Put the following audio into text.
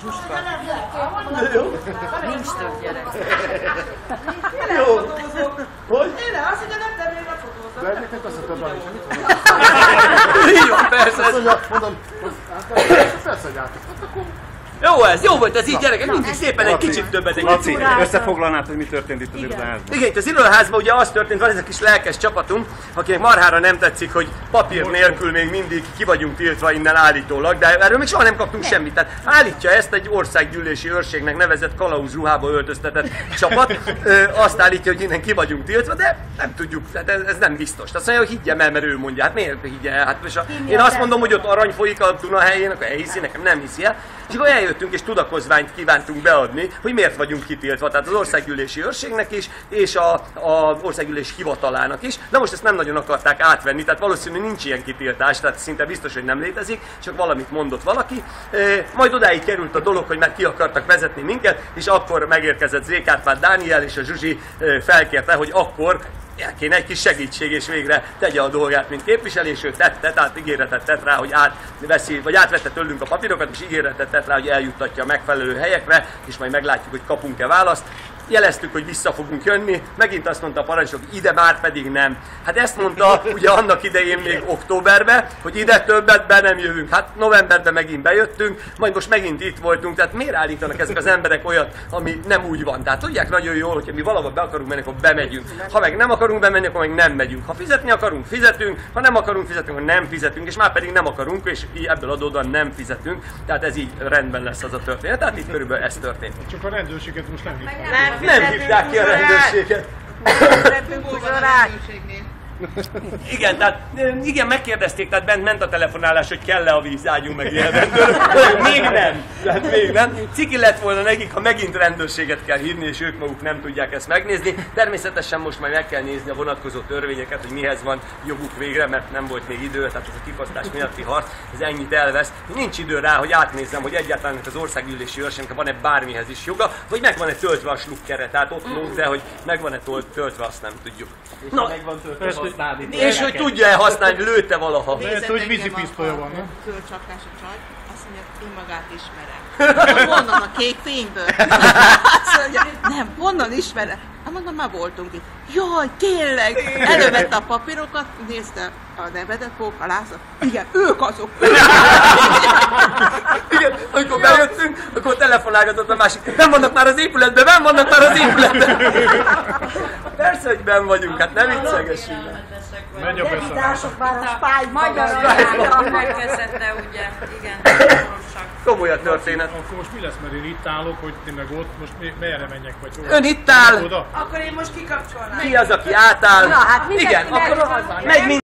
Zsuska. Jó. Nincs több gyerek. Jó. Hogy? Én azt hiszem, nem tennél a fotózat. De nektek azt mondta, Dani, mit mondod? Így van, persze. Azt mondja, mondom, persze, hogy játék. Hát akkor... Jó ez, jó volt ez így, gyerekek, mindig szépen egy kicsit többet, egy Laci, kicsit. összefoglalnád, hogy mi történt itt az irodaházban? Igen, itt az irodaházban ugye az történt, van ez a kis lelkes csapatunk, akinek marhára nem tetszik, hogy papír nélkül még mindig ki vagyunk tiltva innen állítólag, de erről még soha nem kaptunk semmit. Tehát állítja ezt egy országgyűlési őrségnek nevezett kalauz ruhába öltöztetett csapat, azt állítja, hogy innen ki vagyunk tiltva, de nem tudjuk, tehát ez nem biztos. Azt mondja, hogy higgyem el, mert ő mondja, hát miért higgye el? Hát most én azt mondom, hogy ott arany folyik a Duna helyén, akkor elhiszi, nekem nem hiszi el. És akkor eljöttünk és tudakozványt kívántunk beadni, hogy miért vagyunk kitiltva, tehát az országgyűlési őrségnek is, és az országgyűlés hivatalának is. De most ezt nem nagyon akarták átvenni, tehát valószínűleg nincs ilyen kitiltás, tehát szinte biztos, hogy nem létezik, csak valamit mondott valaki. Majd odáig került a dolog, hogy már ki akartak vezetni minket, és akkor megérkezett Zékárpád Dániel, és a Zsuzsi felkérte, hogy akkor el kéne egy kis segítség, és végre tegye a dolgát, mint képviselő, és ő tette, tehát ígéretet tett rá, hogy átveszi, vagy átvette tőlünk a papírokat, és ígéretet tett rá, hogy eljuttatja a megfelelő helyekre, és majd meglátjuk, hogy kapunk-e választ. Jeleztük, hogy vissza fogunk jönni, megint azt mondta a parancsnok, ide már pedig nem. Hát ezt mondta ugye annak idején még októberben, hogy ide többet be nem jövünk. Hát novemberben megint bejöttünk, majd most megint itt voltunk, tehát miért állítanak ezek az emberek olyat, ami nem úgy van? Tehát tudják nagyon jól, hogy mi valahol be akarunk menni, akkor bemegyünk. Ha meg nem akarunk bemenni, akkor meg nem megyünk. Ha fizetni akarunk, fizetünk, ha nem akarunk fizetni, akkor nem fizetünk, és már pedig nem akarunk, és ebből adódóan nem fizetünk. Tehát ez így rendben lesz az a történet. Tehát itt körülbelül ez történt. Csak a rendőrséget most nem hívták. Nem hívták ki a rendőrséget. Igen, tehát igen, megkérdezték, tehát bent ment a telefonálás, hogy kell-e a vízágyú meg ilyen rendőr. Még nem, tehát még nem. Ciki lett volna nekik, ha megint rendőrséget kell hívni, és ők maguk nem tudják ezt megnézni. Természetesen most majd meg kell nézni a vonatkozó törvényeket, hogy mihez van joguk végre, mert nem volt még idő, tehát ez a kifosztás miatti harc, ez ennyit elvesz. Nincs idő rá, hogy átnézzem, hogy egyáltalán az országgyűlési őrségnek van-e bármihez is joga, vagy meg van-e töltve a slukkere, tehát ott lóg, de hogy meg van-e töltve, azt nem tudjuk. Na, és hogy tudja-e használni, lőtte valaha. Lehet, hogy vízipisztolya van, nem? Körcsapkás a csaj, azt mondja, én magát ismerem. Honnan a kék fényből? Azt mondja, nem, honnan ismerem? Hát mondom, már voltunk itt. Jaj, tényleg! Elővette a papírokat, nézte a nevedet, Póka László. Igen, ők azok! Igen, amikor bejöttünk, akkor telefonálgatott a másik. Nem vannak már az épületben, nem vannak már az épületben! Persze, hogy benn vagyunk, hát nem viccelgessünk. Megy a beszállás. Magyarországon megkezdette, ugye? Igen, Komoly a történet. Akkor most mi lesz, mert én itt állok, hogy ti meg ott, most merre menjek, vagy hol? Ön itt áll! Oda? Akkor én most kikapcsolnám. Ki az, aki átáll? Na, hát igen, akkor megy